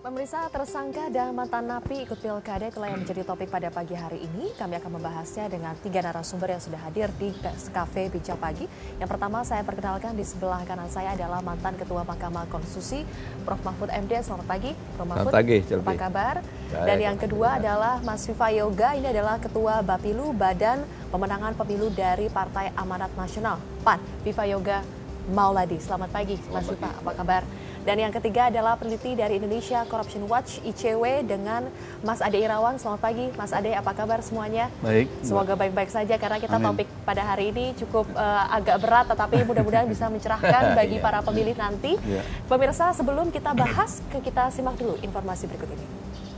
Pemirsa, tersangka dan mantan napi ikut pilkada itulah yang menjadi topik pada pagi hari ini. Kami akan membahasnya dengan 3 narasumber yang sudah hadir di Cafe Bincang Pagi. Yang pertama saya perkenalkan, di sebelah kanan saya adalah mantan Ketua Mahkamah Konstitusi, Prof. Mahfud MD. Selamat pagi, Prof. Mahfud. Selamat pagi, apa kabar? Dan yang kedua adalah Mas Viva Yoga, ini adalah Ketua Bapilu, Badan Pemenangan Pemilu dari Partai Amanat Nasional, PAN. Viva Yoga Mauladi. Selamat pagi, Mas Viva, apa kabar? Dan yang ketiga adalah peneliti dari Indonesia Corruption Watch ICW dengan Mas Ade Irawan. Selamat pagi, Mas Ade, apa kabar semuanya? Baik. Semoga baik-baik saja karena kita Amin. topik pada hari ini cukup agak berat, tetapi mudah-mudahan bisa mencerahkan bagi para pemilih nanti. Pemirsa, sebelum kita bahas, kita simak dulu informasi berikut ini.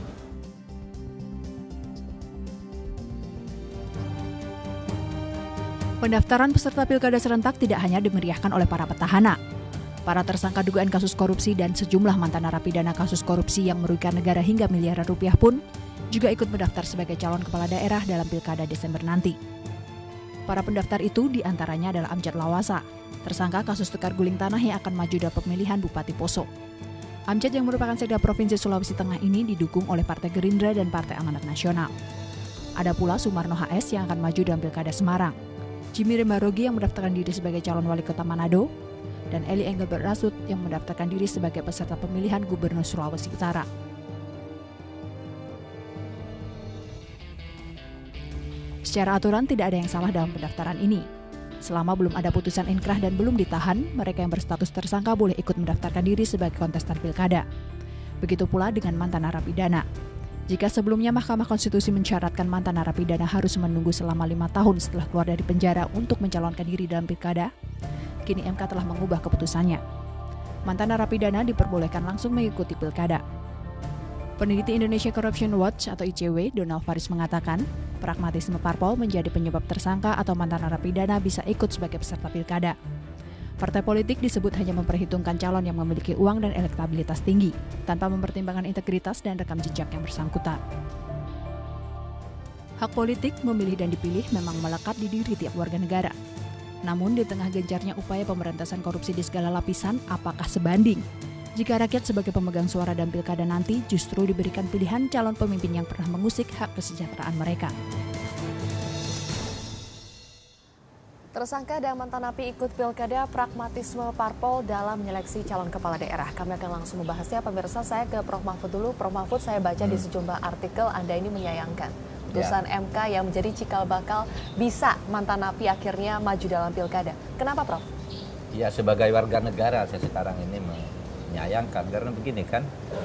Pendaftaran peserta pilkada serentak tidak hanya dimeriahkan oleh para petahana. Para tersangka dugaan kasus korupsi dan sejumlah mantan narapidana kasus korupsi yang merugikan negara hingga miliaran rupiah pun juga ikut mendaftar sebagai calon kepala daerah dalam pilkada Desember nanti. Para pendaftar itu diantaranya adalah Amjad Lawasa, tersangka kasus tukar guling tanah yang akan maju dalam pemilihan Bupati Poso. Amjad yang merupakan sekda Provinsi Sulawesi Tengah ini didukung oleh Partai Gerindra dan Partai Amanat Nasional. Ada pula Sumarno HS yang akan maju dalam pilkada Semarang, Jimmy Rembarogi yang mendaftarkan diri sebagai calon wali kota Manado, dan Eli Engelbert Rasut yang mendaftarkan diri sebagai peserta pemilihan Gubernur Sulawesi Utara. Secara aturan tidak ada yang salah dalam pendaftaran ini. Selama belum ada putusan inkrah dan belum ditahan, mereka yang berstatus tersangka boleh ikut mendaftarkan diri sebagai kontestan pilkada. Begitu pula dengan mantan narapidana. Jika sebelumnya Mahkamah Konstitusi mensyaratkan mantan narapidana harus menunggu selama 5 tahun setelah keluar dari penjara untuk mencalonkan diri dalam pilkada, kini MK telah mengubah keputusannya. Mantan narapidana diperbolehkan langsung mengikuti pilkada. Peneliti Indonesia Corruption Watch atau ICW, Donald Faris mengatakan, pragmatisme parpol menjadi penyebab tersangka atau mantan narapidana bisa ikut sebagai peserta pilkada. Partai politik disebut hanya memperhitungkan calon yang memiliki uang dan elektabilitas tinggi, tanpa mempertimbangkan integritas dan rekam jejak yang bersangkutan. Hak politik memilih dan dipilih memang melekat di diri tiap warga negara. Namun di tengah gencarnya upaya pemberantasan korupsi di segala lapisan, apakah sebanding jika rakyat sebagai pemegang suara dan pilkada nanti justru diberikan pilihan calon pemimpin yang pernah mengusik hak kesejahteraan mereka? Tersangka dan mantan napi ikut pilkada, pragmatisme parpol dalam menyeleksi calon kepala daerah. Kami akan langsung membahasnya. Pemirsa, saya ke Prof. Mahfud dulu. Prof. Mahfud, saya baca di sejumlah artikel Anda ini menyayangkan putusan MK yang menjadi cikal bakal bisa mantan napi akhirnya maju dalam pilkada. Kenapa, Prof? Ya, sebagai warga negara saya sekarang ini menyayangkan karena begini kan,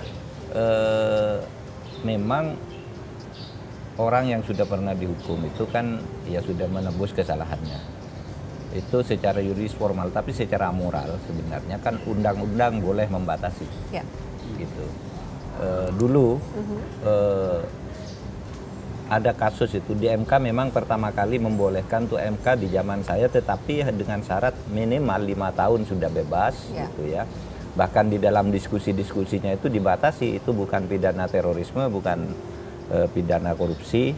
memang orang yang sudah pernah dihukum itu kan ya sudah menebus kesalahannya. Itu secara yuridis formal, tapi secara moral sebenarnya kan undang-undang boleh membatasi. Ya. Gitu. Dulu ada kasus itu di MK, memang pertama kali membolehkan tuh MK di zaman saya, tetapi dengan syarat minimal 5 tahun sudah bebas, gitu ya. Bahkan di dalam diskusi-diskusinya itu dibatasi, itu bukan pidana terorisme, bukan pidana korupsi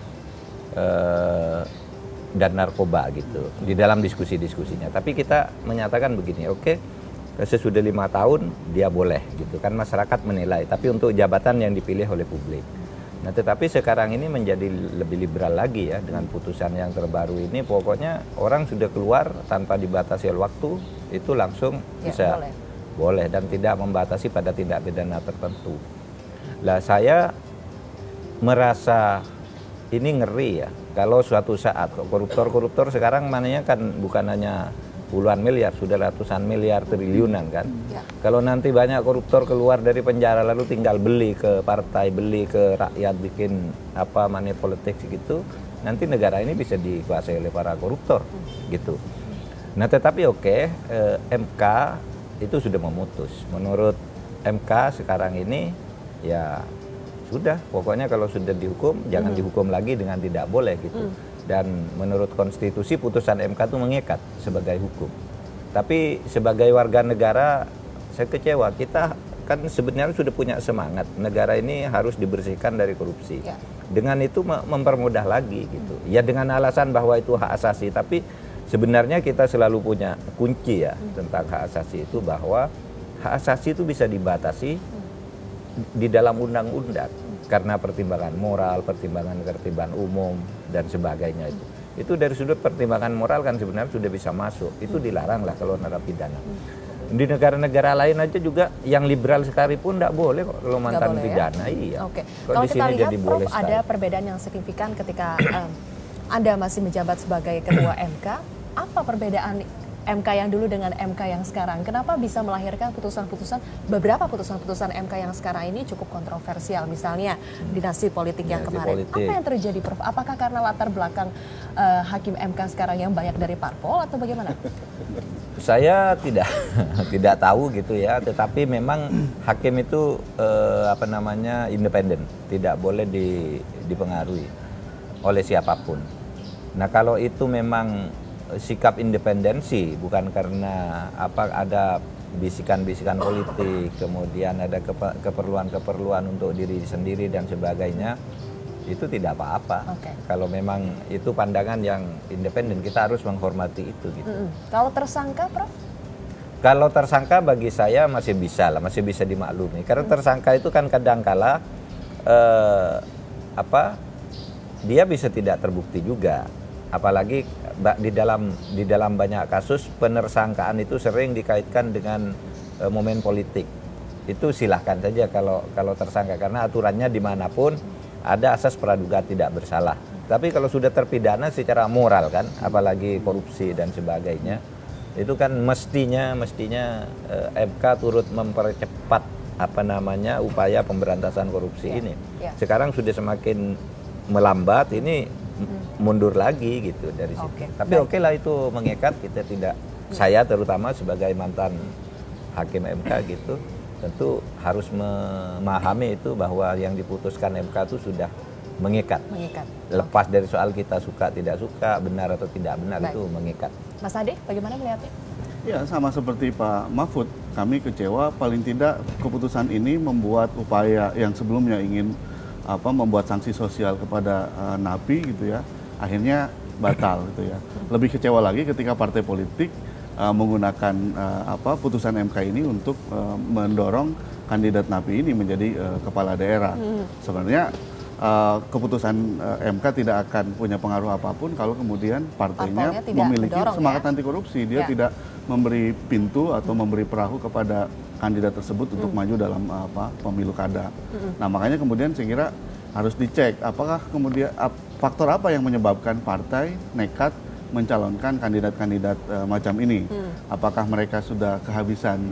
dan narkoba gitu di dalam diskusi-diskusinya. Tapi kita menyatakan begini, oke, sesudah 5 tahun dia boleh gitu kan, masyarakat menilai, tapi untuk jabatan yang dipilih oleh publik. Nah, tetapi sekarang ini menjadi lebih liberal lagi ya dengan putusan yang terbaru ini. Pokoknya orang sudah keluar tanpa dibatasi waktu, itu langsung bisa boleh dan tidak membatasi pada tindak pidana tertentu. Lah, saya merasa ini ngeri ya, kalau suatu saat koruptor-koruptor sekarang mananya kan bukan hanya puluhan miliar, sudah ratusan miliar, triliunan kan. Kalau nanti banyak koruptor keluar dari penjara lalu tinggal beli ke partai, beli ke rakyat, bikin apa money politics gitu, nanti negara ini bisa dikuasai oleh para koruptor gitu. Nah, tetapi MK itu sudah memutus. Menurut MK sekarang ini ya sudah, pokoknya kalau sudah dihukum jangan dihukum lagi dengan tidak boleh gitu. Dan menurut konstitusi putusan MK itu mengikat sebagai hukum. Tapi sebagai warga negara saya kecewa. Kita kan sebenarnya sudah punya semangat negara ini harus dibersihkan dari korupsi. Dengan itu mempermudah lagi gitu. Ya dengan alasan bahwa itu hak asasi, tapi sebenarnya kita selalu punya kunci ya tentang hak asasi itu, bahwa hak asasi itu bisa dibatasi di dalam undang-undang karena pertimbangan moral, pertimbangan ketertiban umum dan sebagainya itu dari sudut pertimbangan moral kan sebenarnya sudah bisa masuk. Itu dilarang lah kalau narapidana. Di negara-negara lain aja juga yang liberal sekali pun tidak boleh kok kalau mantan pidana. Ya? Iya. Oke. Kok Kalau di kita sini lihat, jadi Prof, boleh ada perbedaan yang signifikan ketika Anda masih menjabat sebagai Ketua MK. Apa perbedaan MK yang dulu dengan MK yang sekarang? Kenapa bisa melahirkan beberapa putusan-putusan MK yang sekarang ini cukup kontroversial? Misalnya dinasti politik yang kemarin. Apa yang terjadi, Prof? Apakah karena latar belakang hakim MK sekarang yang banyak dari parpol atau bagaimana? Saya tidak tahu gitu ya, tetapi memang hakim itu independen, tidak boleh dipengaruhi oleh siapapun. Nah, kalau itu memang sikap independensi, bukan karena ada bisikan-bisikan politik, kemudian ada keperluan-keperluan untuk diri sendiri dan sebagainya, itu tidak apa-apa. Kalau memang itu pandangan yang independen, kita harus menghormati itu gitu. Kalau tersangka, Prof? Kalau tersangka bagi saya masih bisa dimaklumi. Karena tersangka itu kan kadangkala dia bisa tidak terbukti juga. Apalagi di dalam banyak kasus penersangkaan itu sering dikaitkan dengan momen politik. Itu silahkan saja kalau tersangka, karena aturannya dimanapun ada asas praduga tidak bersalah. Tapi kalau sudah terpidana secara moral kan, apalagi korupsi dan sebagainya, itu kan mestinya MK turut mempercepat upaya pemberantasan korupsi ini. Sekarang sudah semakin melambat, ini mundur lagi gitu dari situ. Tapi oke lah itu mengikat, kita tidak, saya terutama sebagai mantan hakim MK gitu, tentu harus memahami itu bahwa yang diputuskan MK itu sudah mengikat. Lepas dari soal kita suka tidak suka, benar atau tidak benar, itu mengikat. Mas Ade, bagaimana melihatnya? Ya, sama seperti Pak Mahfud, kami kecewa paling tidak keputusan ini membuat upaya yang sebelumnya ingin membuat sanksi sosial kepada napi gitu ya, akhirnya batal gitu ya. Lebih kecewa lagi ketika partai politik menggunakan putusan MK ini untuk mendorong kandidat napi ini menjadi kepala daerah. Sebenarnya keputusan MK tidak akan punya pengaruh apapun kalau kemudian partainya memiliki semangat anti korupsi. Dia tidak memberi pintu atau memberi perahu kepada kandidat tersebut untuk maju dalam pemilu kada. Nah, makanya kemudian saya kira harus dicek apakah kemudian faktor apa yang menyebabkan partai nekat mencalonkan kandidat-kandidat macam ini. Apakah mereka sudah kehabisan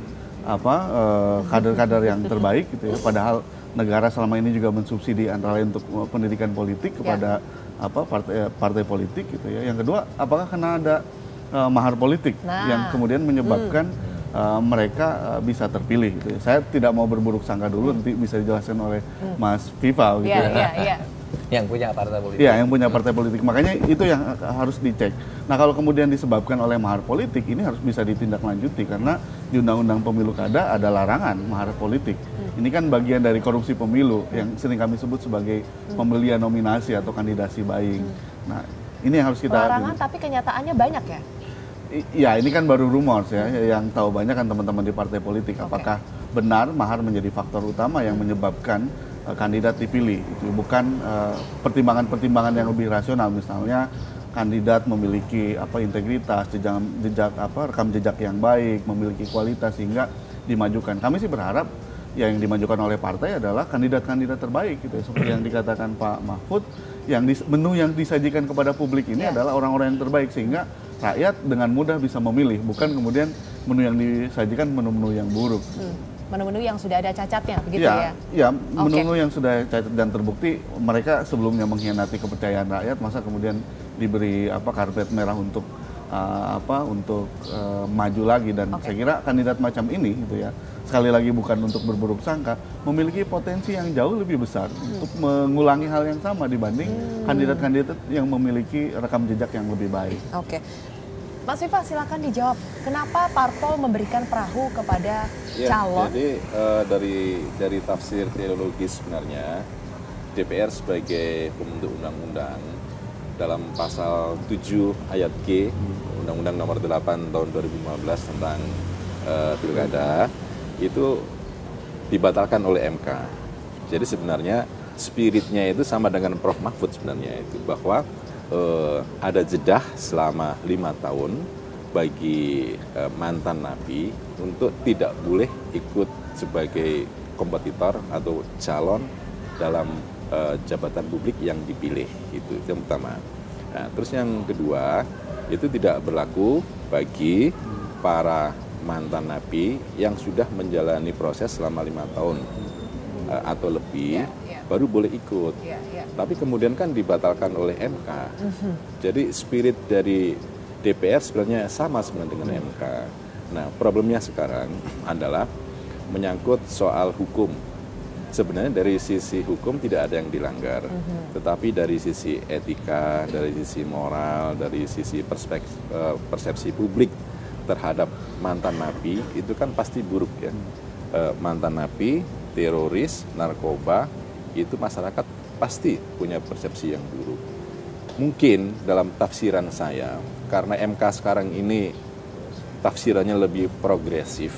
kader-kader yang terbaik gitu ya, padahal negara selama ini juga mensubsidi antara lain untuk pendidikan politik kepada partai politik gitu ya. Yang kedua, apakah karena ada mahar politik yang kemudian menyebabkan mereka bisa terpilih gitu ya. Saya tidak mau berburuk sangka dulu, nanti bisa dijelaskan oleh Mas Viva gitu ya. Yang punya partai politik. Iya, yang punya partai politik. Makanya itu yang harus dicek. Nah, kalau kemudian disebabkan oleh mahar politik, ini harus bisa ditindaklanjuti karena di Undang-Undang Pemilu Kada ada larangan mahar politik. Ini kan bagian dari korupsi pemilu yang sering kami sebut sebagai pembelian nominasi atau kandidasi buying. Nah, ini yang harus kita larangan, tapi kenyataannya banyak ya? Ya, ini kan baru rumors ya. Yang tahu banyak kan teman-teman di partai politik. Apakah benar mahar menjadi faktor utama yang menyebabkan kandidat dipilih? Itu bukan pertimbangan-pertimbangan yang lebih rasional, misalnya kandidat memiliki integritas, rekam jejak yang baik, memiliki kualitas sehingga dimajukan. Kami sih berharap yang dimajukan oleh partai adalah kandidat-kandidat terbaik gitu ya. Seperti yang dikatakan Pak Mahfud, menu yang disajikan kepada publik ini adalah orang-orang yang terbaik sehingga rakyat dengan mudah bisa memilih, bukan kemudian menu yang disajikan menu-menu yang buruk. Menu-menu yang sudah ada cacatnya, begitu ya? Ya, menu-menu yang sudah cacat dan terbukti mereka sebelumnya mengkhianati kepercayaan rakyat, masa kemudian diberi karpet merah untuk maju lagi. Dan saya kira kandidat macam ini gitu ya, sekali lagi bukan untuk berburuk sangka, memiliki potensi yang jauh lebih besar untuk mengulangi hal yang sama dibanding kandidat-kandidat yang memiliki rekam jejak yang lebih baik. Mas Viva, silakan dijawab. Kenapa parpol memberikan perahu kepada calon? Jadi dari tafsir teologis sebenarnya DPR sebagai pembentuk undang-undang dalam pasal 7 ayat G Undang-Undang Nomor 8 tahun 2015 tentang Pilkada itu dibatalkan oleh MK. Jadi sebenarnya spiritnya itu sama dengan Prof. Mahfud sebenarnya itu, bahwa ada jedah selama 5 tahun bagi mantan napi untuk tidak boleh ikut sebagai kompetitor atau calon dalam jabatan publik yang dipilih. Itu yang pertama. Nah, terus yang kedua, itu tidak berlaku bagi para mantan napi yang sudah menjalani proses selama 5 tahun atau lebih, baru boleh ikut. Tapi kemudian kan dibatalkan oleh MK. Jadi spirit dari DPR sebenarnya sama sebenarnya dengan MK. Nah, problemnya sekarang adalah menyangkut soal hukum. Sebenarnya dari sisi hukum tidak ada yang dilanggar, tetapi dari sisi etika, dari sisi moral, dari sisi persepsi publik terhadap mantan napi itu kan pasti buruk ya. Mantan napi, teroris, narkoba, itu masyarakat pasti punya persepsi yang buruk. Mungkin dalam tafsiran saya, karena MK sekarang ini tafsirannya lebih progresif,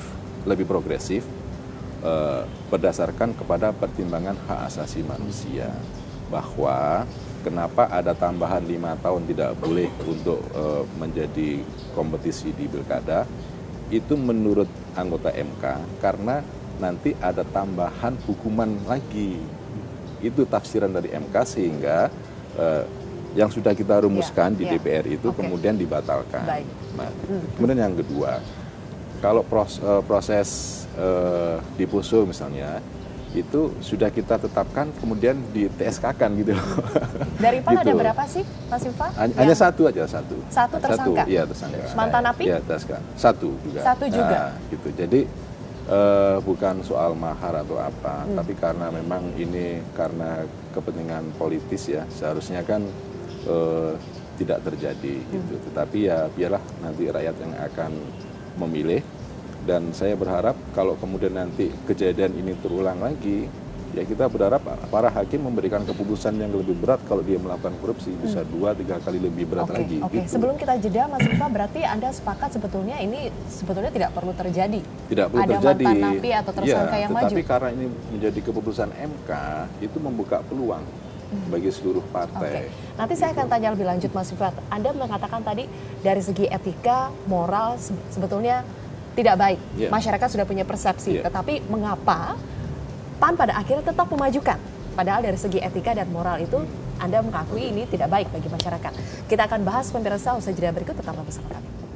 berdasarkan kepada pertimbangan hak asasi manusia, bahwa kenapa ada tambahan 5 tahun tidak boleh untuk menjadi kompetisi di pilkada, itu menurut anggota MK karena nanti ada tambahan hukuman lagi. Itu tafsiran dari MK, sehingga yang sudah kita rumuskan di DPR itu kemudian dibatalkan. Nah, kemudian yang kedua, kalau proses di Poso misalnya, itu sudah kita tetapkan kemudian di TSK-kan gitu loh. Dari PAN gitu. ada berapa sih, Mas Viva? Hanya satu aja, satu. Satu tersangka? Iya, tersangka. Mantan napi? Iya, TSK. Satu juga. Satu juga? Nah, gitu. Jadi bukan soal mahar atau apa, tapi karena memang ini karena kepentingan politis ya, seharusnya kan tidak terjadi gitu. Tetapi ya biarlah nanti rakyat yang akan memilih. Dan saya berharap kalau kemudian nanti kejadian ini terulang lagi, ya kita berharap para hakim memberikan keputusan yang lebih berat kalau dia melakukan korupsi, bisa 2-3 kali lebih berat lagi. Oke. Gitu. Sebelum kita jeda, Mas Viva, berarti Anda sepakat sebetulnya ini sebetulnya tidak perlu terjadi? Tidak perlu ada terjadi. Mantan napi atau tersangka yang maju? Tetapi karena ini menjadi keputusan MK, itu membuka peluang bagi seluruh partai. Nanti saya akan tanya lebih lanjut, Mas Viva. Anda mengatakan tadi dari segi etika, moral sebetulnya tidak baik. Masyarakat sudah punya persepsi. Tetapi mengapa PAN pada akhirnya tetap memajukan? Padahal dari segi etika dan moral itu Anda mengakui ini tidak baik bagi masyarakat. Kita akan bahas pemirsa usai jeda berikut, tetaplah bersama kami.